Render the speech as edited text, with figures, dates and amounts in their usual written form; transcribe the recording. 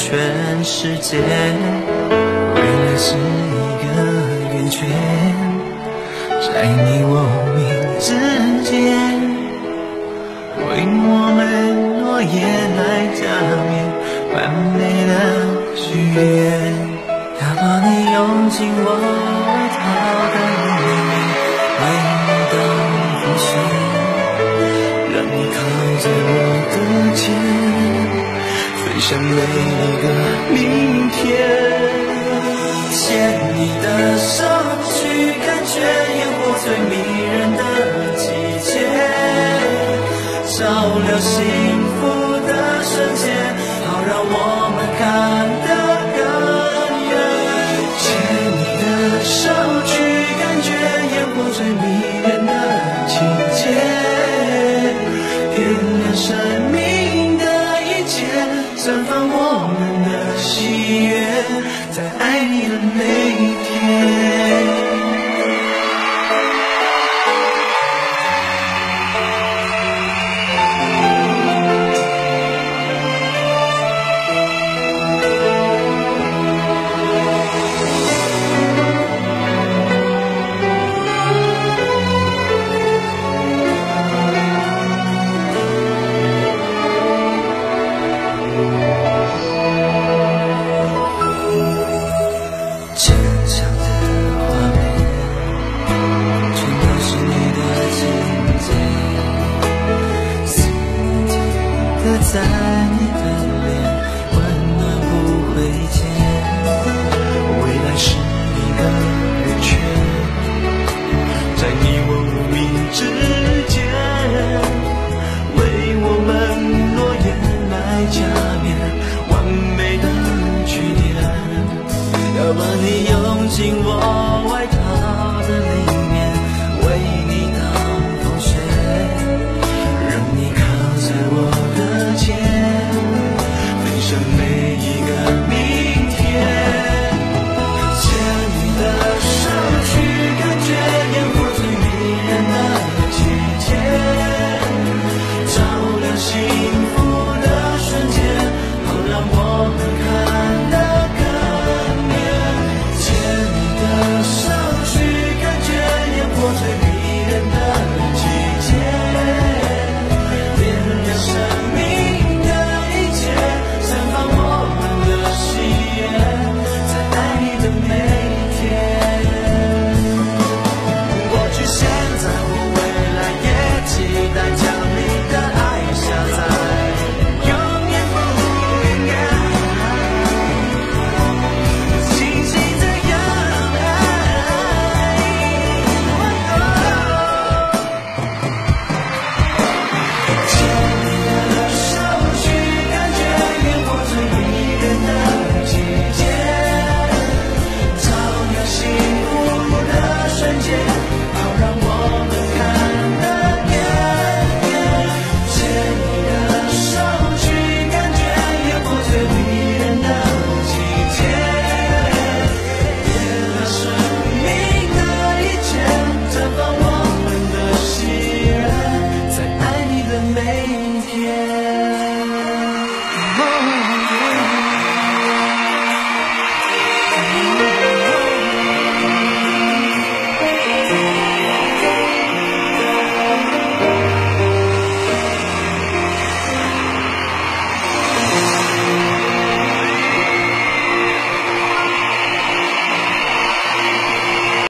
全世界，未来是一个圆圈，在你我无名之间，为我们落叶来加冕，完美的许愿。要把你拥进我外套的里面，为你当风险，让你靠在我的肩，飞向每一个明天。牵你的手去感觉烟火最迷人的季节，照亮幸福的瞬间，好让我们看得更远。牵你的手去感觉烟火最迷人的季节，点亮生命的一切，绽放我们的喜悦，在爱你的每一天。在你的脸，温暖不会减。未来是一个圆圈，在你我无名之间，为我们落叶来加冕，完美的句点。要把你拥进我外套